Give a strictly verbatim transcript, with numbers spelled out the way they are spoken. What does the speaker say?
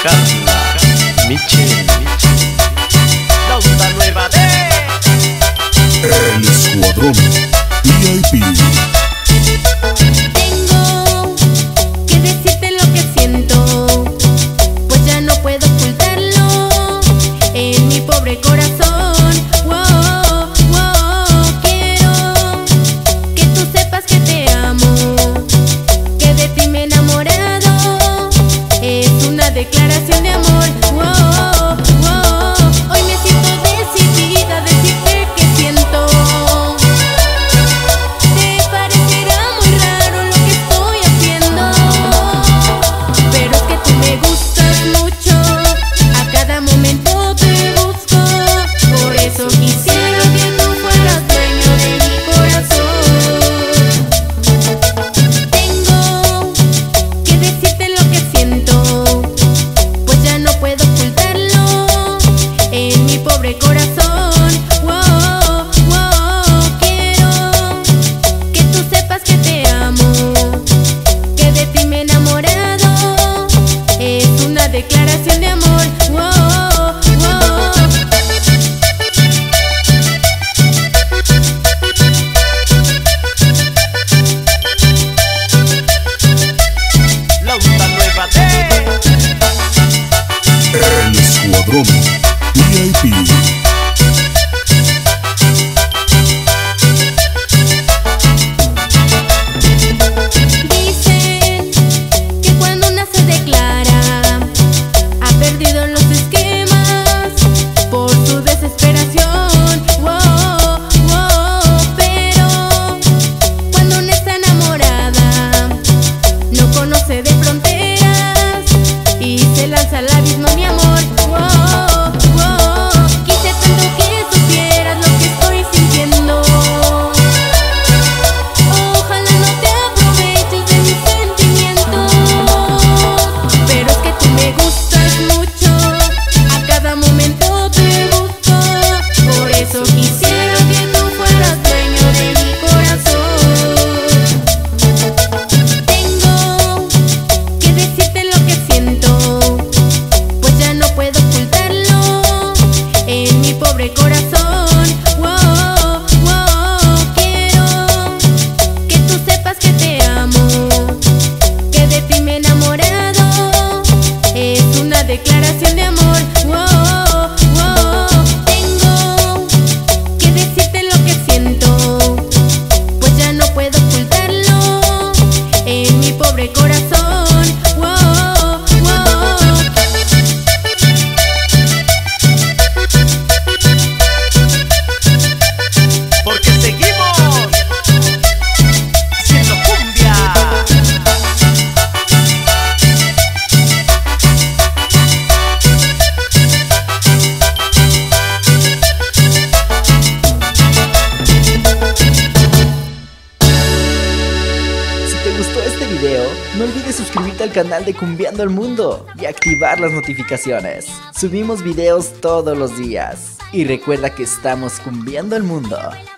Carla Michel, la onda nueva de El Escuadrón V I P. Tengo que decirte lo que siento, pues ya no puedo ocultarlo en mi pobre corazón. Wow, wow, quiero que tú sepas que te amo, que de ti me he enamorado. Es una declaración de amor. Wow, wow, hoy me siento decidida a decirte que siento. Te parecerá muy raro lo que estoy haciendo, pero es que tú me gustas mucho, a cada momento te busco. Por eso quisiera que tú fueras dueño de mi corazón. Tengo que decirte lo que siento, pues ya no puedo ocultarlo en mi pobre corazón. Wow, wow, quiero que tú sepas que te amo, que de ti me he enamorado. Es una declaración de amor. Wow, wow. la onda nueva de El Escuadrón V I P. Dicen que cuando una se declara ha perdido los esquemas por su desesperación. Wow, wow, pero cuando una está enamorada no conoce de fronteras y se lanza al abismo, mi amor. Wow, wow, quise tanto que supieras lo que estoy sintiendo. Ojalá no te aproveches de mis sentimientos, pero es que tú me gustas mucho, a cada momento te busco. Por eso quisiera que tú fueras dueño de mi corazón. Tengo que decirte lo que siento, pues ya no puedo ocultarlo en mi pobre corazón. Wow, wow, quiero que tú sepas que te amo, que de ti me he enamorado. Es una declaración de amor. Wow, wow, tengo que decirte lo que siento, pues ya no puedo ocultarlo en mi pobre corazón. Wow, wow. porque seguimos haciendo cumbia. Si te gustó este video, no olvides suscribirte al canal de Cumbiando el Mundo y activar las notificaciones. Subimos videos todos los días. Y recuerda que estamos cumbiando el mundo.